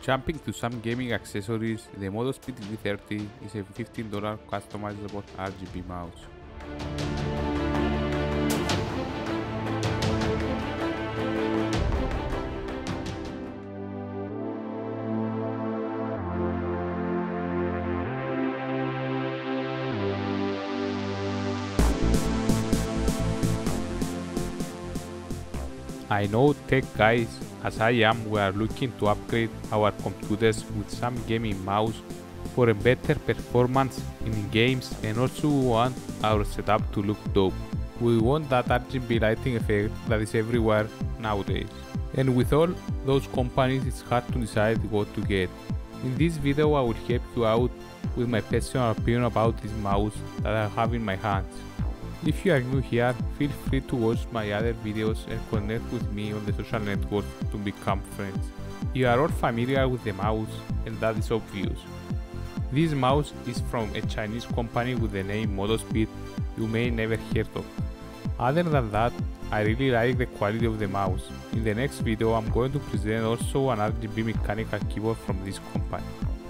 Jumping to some gaming accessories, the MotoSpeed V30 is a $15 customizable RGB mouse. I know tech guys, as I am, we are looking to upgrade our computers with some gaming mouse for a better performance in games, and also we want our setup to look dope. We want that RGB lighting effect that is everywhere nowadays. And with all those companies, it's hard to decide what to get. In this video I will help you out with my personal opinion about this mouse that I have in my hands. If you are new here, feel free to watch my other videos and connect with me on the social network to become friends. You are all familiar with the mouse, and that is obvious. This mouse is from a Chinese company with the name MotoSpeed you may never heard of. Other than that, I really like the quality of the mouse. In the next video I'm going to present also an RGB mechanical keyboard from this company.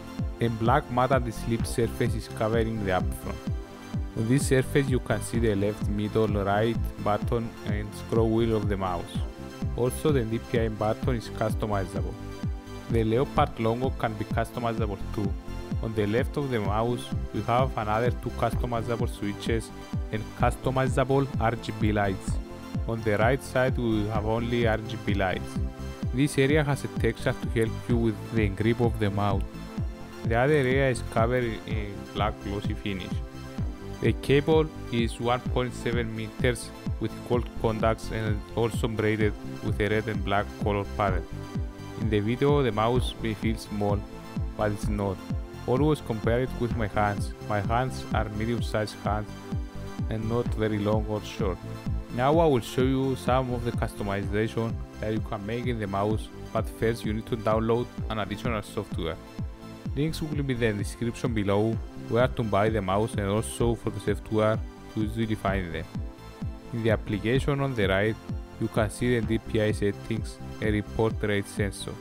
In black matte the sleeve surface is covering the upfront. On this surface you can see the left, middle, right button and scroll wheel of the mouse. Also the DPI button is customizable. The Leopard logo can be customizable too. On the left of the mouse we have another two customizable switches and customizable RGB lights. On the right side we have only RGB lights. This area has a texture to help you with the grip of the mouse. The other area is covered in black glossy finish. The cable is 1.7 meters with gold contacts and also braided with a red and black color pattern. In the video the mouse may feel small, but it's not. Always compare it with my hands. My hands are medium-sized hands and not very long or short. Now I will show you some of the customization that you can make in the mouse, but first you need to download an additional software. Links will be in the description below where to buy the mouse and also for the software to easily find them. In the application on the right, you can see the DPI settings and report rate sensor.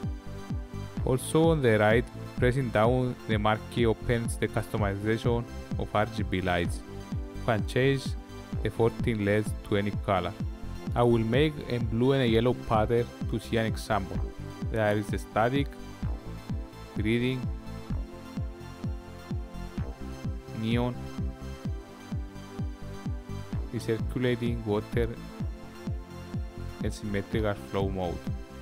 Also on the right, pressing down the marquee opens the customization of RGB lights. You can change the 14 LEDs to any color. I will make a blue and a yellow pattern to see an example. There is a static, breathing, neon, recirculating water and symmetrical flow mode.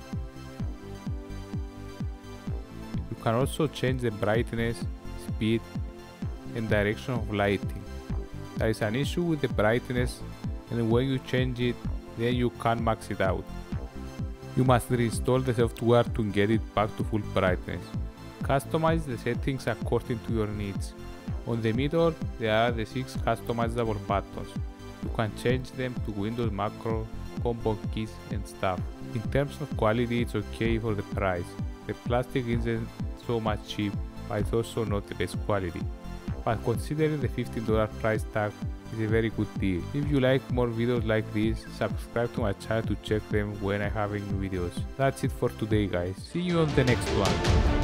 You can also change the brightness, speed and direction of lighting. There is an issue with the brightness, and when you change it, then you can't max it out. You must reinstall the software to get it back to full brightness. Customize the settings according to your needs. On the middle, there are the 6 customizable buttons. You can change them to Windows macro, combo keys and stuff. In terms of quality, it's okay for the price. The plastic isn't so much cheap, but it's also not the best quality. But considering the $15 price tag, it's a very good deal. If you like more videos like this, subscribe to my channel to check them when I have new videos. That's it for today guys. See you on the next one.